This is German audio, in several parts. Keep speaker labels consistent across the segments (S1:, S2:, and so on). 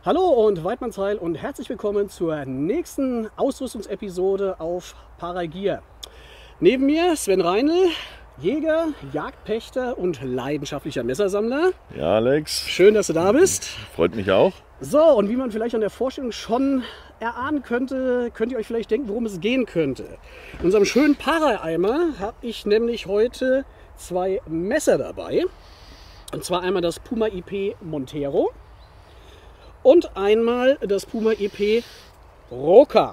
S1: Hallo und Weidmannsheil und herzlich willkommen zur nächsten Ausrüstungsepisode auf Paragear. Neben mir Sven Reinl, Jäger, Jagdpächter und leidenschaftlicher Messersammler.
S2: Ja, Alex.
S1: Schön, dass du da bist.
S2: Freut mich auch.
S1: So, und wie man vielleicht an der Vorstellung schon erahnen könnte, könnt ihr euch vielleicht denken, worum es gehen könnte. In unserem schönen Para-Eimer habe ich nämlich heute zwei Messer dabei. Und zwar einmal das Puma IP Montero und einmal das Puma IP Roca.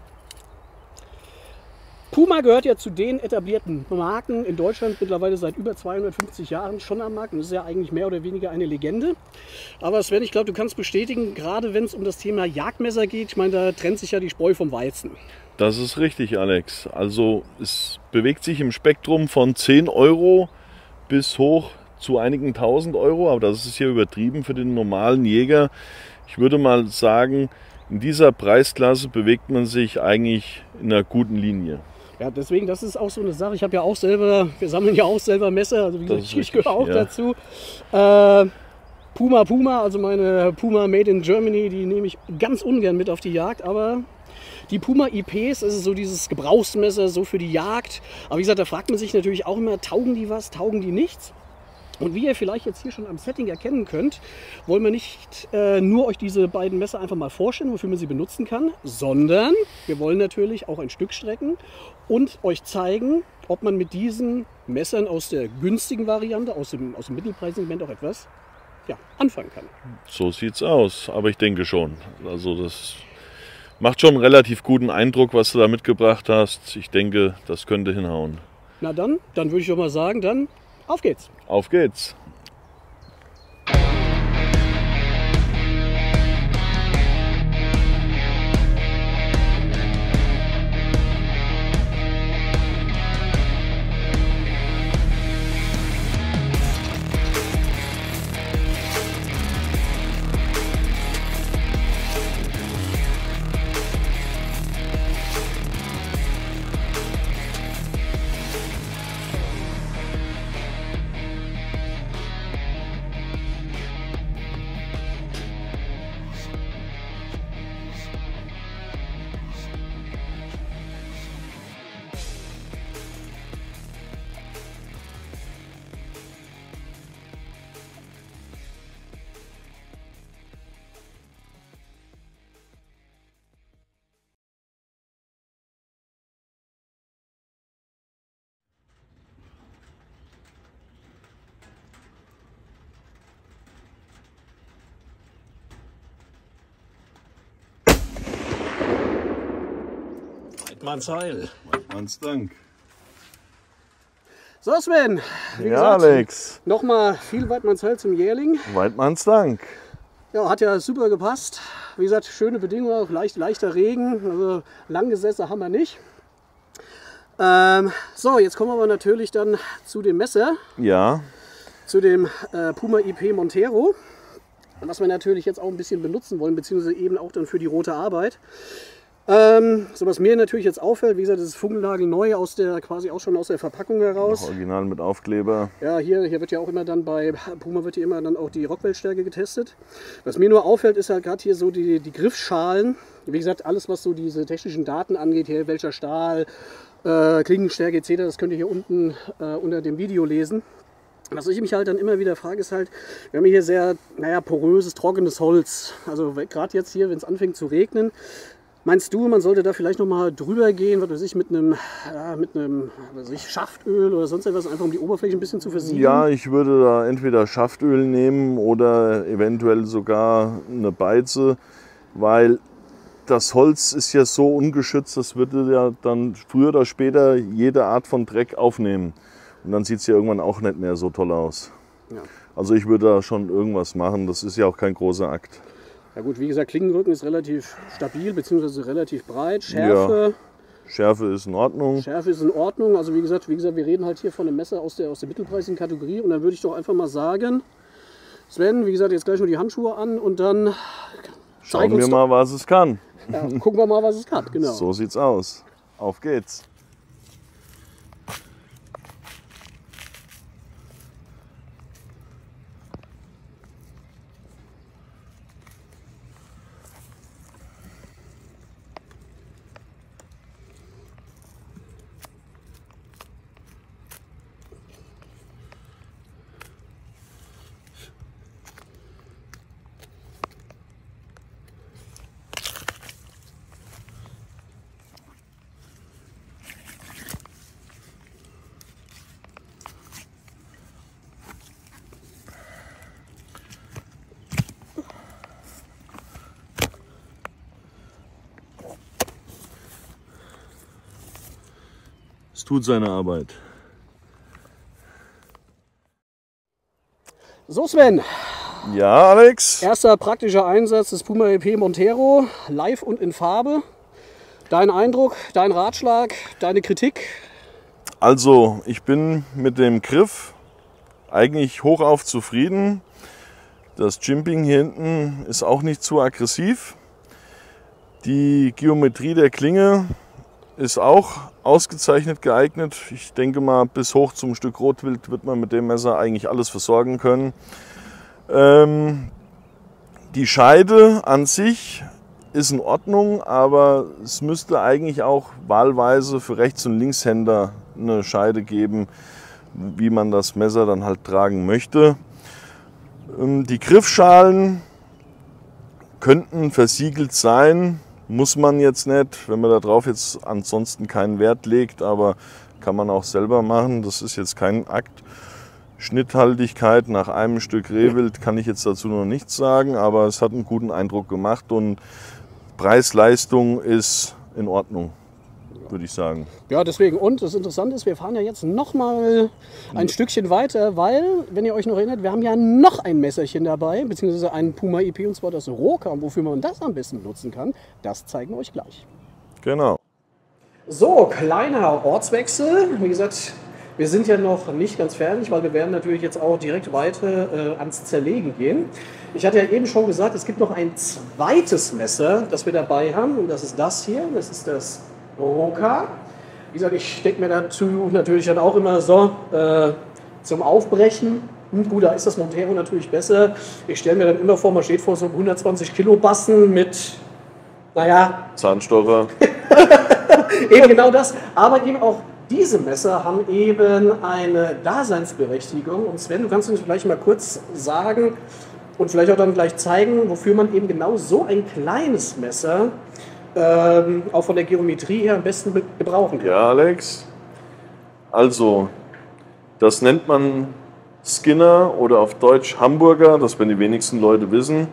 S1: Puma gehört ja zu den etablierten Marken in Deutschland, mittlerweile seit über 250 Jahren schon am Markt. Und das ist ja eigentlich mehr oder weniger eine Legende. Aber Sven, ich glaube, du kannst bestätigen, gerade wenn es um das Thema Jagdmesser geht, ich meine, da trennt sich ja die Spreu vom Weizen.
S2: Das ist richtig, Alex. Also es bewegt sich im Spektrum von 10 Euro bis hoch zu einigen 1000 Euro. Aber das ist hier übertrieben für den normalen Jäger. Ich würde mal sagen, in dieser Preisklasse bewegt man sich eigentlich in einer guten Linie.
S1: Ja, deswegen, das ist auch so eine Sache. Ich habe ja auch selber, wir sammeln ja auch selber Messer, also wie gesagt, ich gehöre auch dazu. Puma, also meine Puma Made in Germany, die nehme ich ganz ungern mit auf die Jagd, aber die Puma IPs, das ist so dieses Gebrauchsmesser, so für die Jagd. Aber wie gesagt, da fragt man sich natürlich auch immer, taugen die was, taugen die nichts? Und wie ihr vielleicht jetzt hier schon am Setting erkennen könnt, wollen wir nicht nur euch diese beiden Messer einfach mal vorstellen, wofür man sie benutzen kann, sondern wir wollen natürlich auch ein Stück strecken und euch zeigen, ob man mit diesen Messern aus der günstigen Variante, aus dem Mittelpreissegment auch etwas anfangen kann.
S2: So sieht's aus, aber ich denke schon. Also das macht schon einen relativ guten Eindruck, was du da mitgebracht hast. Ich denke, das könnte hinhauen.
S1: Na dann würde ich doch mal sagen, dann auf geht's.
S2: Auf geht's.
S1: Weidmannsheil.
S2: Weidmanns Dank.
S1: So Sven, wie
S2: Ja,
S1: gesagt,
S2: Alex.
S1: nochmal viel Weidmannsheil zum Jährling.
S2: Weidmanns Dank.
S1: Ja, hat ja super gepasst. Wie gesagt, schöne Bedingungen, auch leichter Regen, also Langgesäße haben wir nicht. So, jetzt kommen wir aber natürlich dann zu dem Messer,
S2: Ja.
S1: zu dem Puma IP Montero, was wir natürlich jetzt auch ein bisschen benutzen wollen, beziehungsweise eben auch dann für die rote Arbeit. So, was mir natürlich jetzt auffällt, wie gesagt, das ist funkelnagelneu quasi auch schon aus der Verpackung heraus.
S2: Noch original mit Aufkleber.
S1: Ja, hier wird ja auch immer dann bei Puma wird hier immer dann auch die Rockwellstärke getestet. Was mir nur auffällt, ist halt gerade hier so die Griffschalen. Wie gesagt, alles was so diese technischen Daten angeht, hier welcher Stahl, Klingenstärke etc., das könnt ihr hier unten unter dem Video lesen. Was ich mich halt dann immer wieder frage, ist halt, wir haben hier sehr, poröses, trockenes Holz. Also gerade jetzt hier, wenn es anfängt zu regnen, meinst du, man sollte da vielleicht noch mal drüber gehen, was weiß ich, mit einem Schaftöl oder sonst etwas, einfach um die Oberfläche ein bisschen zu versiegeln?
S2: Ja, ich würde da entweder Schaftöl nehmen oder eventuell sogar eine Beize, weil das Holz ist ja so ungeschützt, das würde ja dann früher oder später jede Art von Dreck aufnehmen. Und dann sieht es ja irgendwann auch nicht mehr so toll aus.
S1: Ja.
S2: Also ich würde da schon irgendwas machen, das ist ja auch kein großer Akt.
S1: Ja gut, wie gesagt, Klingenrücken ist relativ stabil bzw. relativ breit. Schärfe
S2: ist in Ordnung.
S1: Schärfe ist in Ordnung. Also wie gesagt, wir reden halt hier von einem Messer aus der mittelpreisigen Kategorie. Und dann würde ich doch einfach mal sagen, Sven, wie gesagt, jetzt gleich nur die Handschuhe an und dann
S2: schauen wir mal, was es kann.
S1: Ja, gucken wir mal, was es kann. Genau.
S2: So sieht's aus. Auf geht's. Es tut seine Arbeit.
S1: So Sven,
S2: Ja, Alex?
S1: erster praktischer Einsatz des Puma EP Montero, live und in Farbe. Dein Eindruck, dein Ratschlag, deine Kritik?
S2: Also, ich bin mit dem Griff eigentlich hochauf zufrieden. Das Jimping hier hinten ist auch nicht zu aggressiv. Die Geometrie der Klinge ist auch ausgezeichnet geeignet. Ich denke mal, bis hoch zum Stück Rotwild wird man mit dem Messer eigentlich alles versorgen können. Die Scheide an sich ist in Ordnung, aber es müsste eigentlich auch wahlweise für Rechts- und Linkshänder eine Scheide geben, wie man das Messer dann halt tragen möchte. Die Griffschalen könnten versiegelt sein, muss man jetzt nicht, wenn man darauf jetzt ansonsten keinen Wert legt, aber kann man auch selber machen. Das ist jetzt kein Akt. Schnitthaltigkeit nach einem Stück Rehwild kann ich jetzt dazu noch nichts sagen, aber es hat einen guten Eindruck gemacht und Preis-Leistung ist in Ordnung, würde ich sagen.
S1: Ja, deswegen. Und das Interessante ist, wir fahren ja jetzt noch mal ein Stückchen weiter, weil, wenn ihr euch noch erinnert, wir haben ja noch ein Messerchen dabei, beziehungsweise einen Puma EP, und zwar das Roka. Und wofür man das am besten nutzen kann, das zeigen wir euch gleich.
S2: Genau.
S1: So, kleiner Ortswechsel. Wie gesagt, wir sind ja noch nicht ganz fertig, weil wir werden natürlich jetzt auch direkt weiter ans Zerlegen gehen. Ich hatte ja eben schon gesagt, es gibt noch ein zweites Messer, das wir dabei haben. Und das ist das hier. Das ist das Roka. Wie gesagt, ich denke mir dazu natürlich dann auch immer so zum Aufbrechen. Gut, da ist das Montero natürlich besser. Ich stelle mir dann immer vor, man steht vor so einem 120 Kilo Bassen mit, naja,
S2: Zahnstocher.
S1: eben genau das. Aber eben auch diese Messer haben eben eine Daseinsberechtigung. Und Sven, du kannst uns vielleicht mal kurz sagen und vielleicht auch dann gleich zeigen, wofür man eben genau so ein kleines Messer auch von der Geometrie her am besten gebrauchen kann.
S2: Ja, Alex. Also, das nennt man Skinner oder auf Deutsch Hamburger, das werden die wenigsten Leute wissen.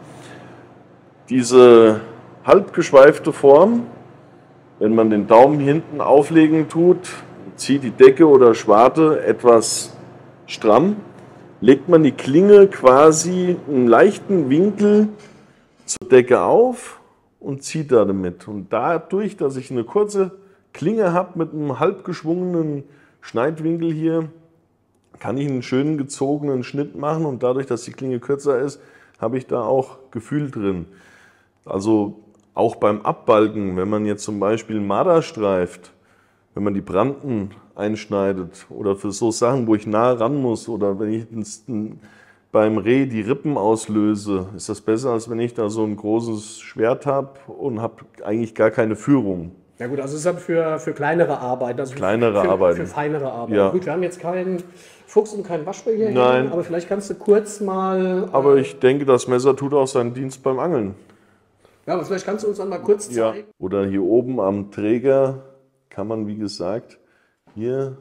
S2: Diese halbgeschweifte Form, wenn man den Daumen hinten auflegen tut, zieht die Decke oder Schwarte etwas stramm, legt man die Klinge quasi im leichten Winkel zur Decke auf und zieht da damit. Und dadurch, dass ich eine kurze Klinge habe mit einem halb geschwungenen Schneidwinkel hier, kann ich einen schönen gezogenen Schnitt machen und dadurch, dass die Klinge kürzer ist, habe ich da auch Gefühl drin. Also auch beim Abbalken, wenn man jetzt zum Beispiel Marder streift, wenn man die Branten einschneidet oder für so Sachen, wo ich nah ran muss oder wenn ich beim Reh die Rippen auslöse, ist das besser, als wenn ich da so ein großes Schwert habe und habe eigentlich gar keine Führung.
S1: Ja gut, also es ist dann für kleinere Arbeiten, also für feinere Arbeiten.
S2: Ja.
S1: Gut, wir haben jetzt keinen Fuchs und keinen Waschbär hier,
S2: Nein.
S1: Aber vielleicht kannst du kurz mal...
S2: Aber ich denke, das Messer tut auch seinen Dienst beim Angeln.
S1: Ja, aber vielleicht kannst du uns dann mal kurz zeigen.
S2: Oder hier oben am Träger kann man, wie gesagt, hier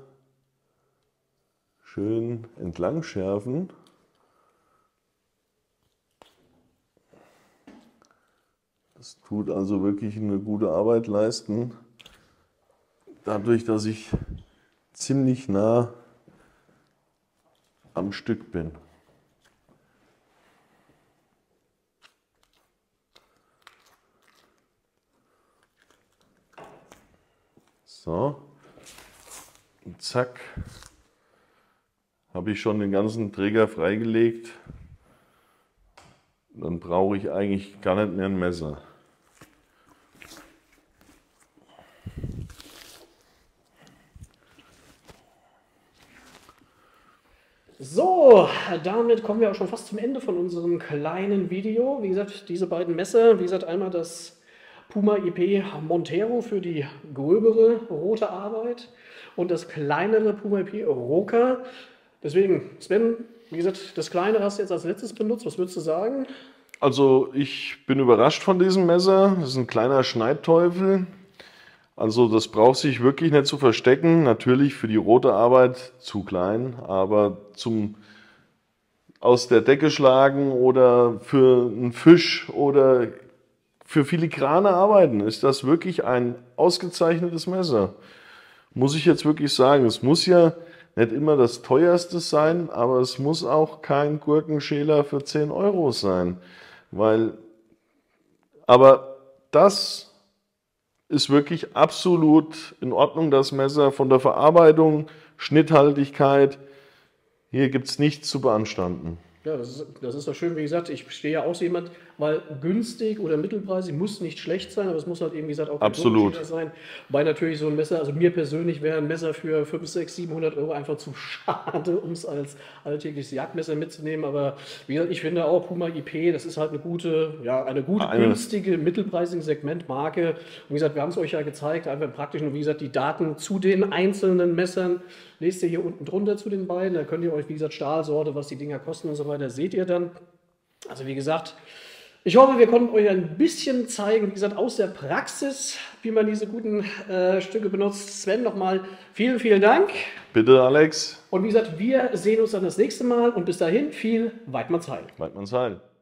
S2: schön entlang schärfen. Das tut also wirklich eine gute Arbeit leisten. Dadurch, dass ich ziemlich nah am Stück bin. So, und zack, habe ich schon den ganzen Träger freigelegt. Dann brauche ich eigentlich gar nicht mehr ein Messer.
S1: So, damit kommen wir auch schon fast zum Ende von unserem kleinen Video. Wie gesagt, diese beiden Messer, wie gesagt, einmal das Puma EP Montero für die gröbere rote Arbeit und das kleinere Puma EP Roka. Deswegen, Sven, wie gesagt, das kleinere hast du jetzt als letztes benutzt. Was würdest du sagen?
S2: Also ich bin überrascht von diesem Messer. Das ist ein kleiner Schneidteufel. Also das braucht sich wirklich nicht zu verstecken. Natürlich für die rote Arbeit zu klein, aber zum aus der Decke schlagen oder für einen Fisch oder für filigrane Arbeiten ist das wirklich ein ausgezeichnetes Messer. muss ich jetzt wirklich sagen, es muss ja nicht immer das teuerste sein, aber es muss auch kein Gurkenschäler für 10 Euro sein. Aber das ist wirklich absolut in Ordnung, das Messer von der Verarbeitung, Schnitthaltigkeit. Hier gibt es nichts zu beanstanden.
S1: Ja, das ist doch schön, wie gesagt, ich stehe ja auch so jemand, weil günstig oder mittelpreisig muss nicht schlecht sein, aber es muss halt eben, wie gesagt, auch kein
S2: Absolut.
S1: Gurkenschäler sein. Wobei natürlich so ein Messer, also mir persönlich wäre ein Messer für 500, 600, 700 Euro einfach zu schade, um es als alltägliches Jagdmesser mitzunehmen. Aber wie gesagt, ich finde auch Puma IP, das ist halt eine gute, günstige, mittelpreisige Segmentmarke. Und wie gesagt, wir haben es euch ja gezeigt, einfach praktisch. Und wie gesagt, die Daten zu den einzelnen Messern lest ihr hier unten drunter zu den beiden. Da könnt ihr euch, wie gesagt, Stahlsorte, was die Dinger kosten und so weiter, seht ihr dann. Also wie gesagt, ich hoffe, wir konnten euch ein bisschen zeigen, wie gesagt, aus der Praxis, wie man diese guten Stücke benutzt. Sven, nochmal vielen, vielen Dank.
S2: Bitte, Alex.
S1: Und wie gesagt, wir sehen uns dann das nächste Mal und bis dahin viel Weidmannsheil.
S2: Weidmannsheil.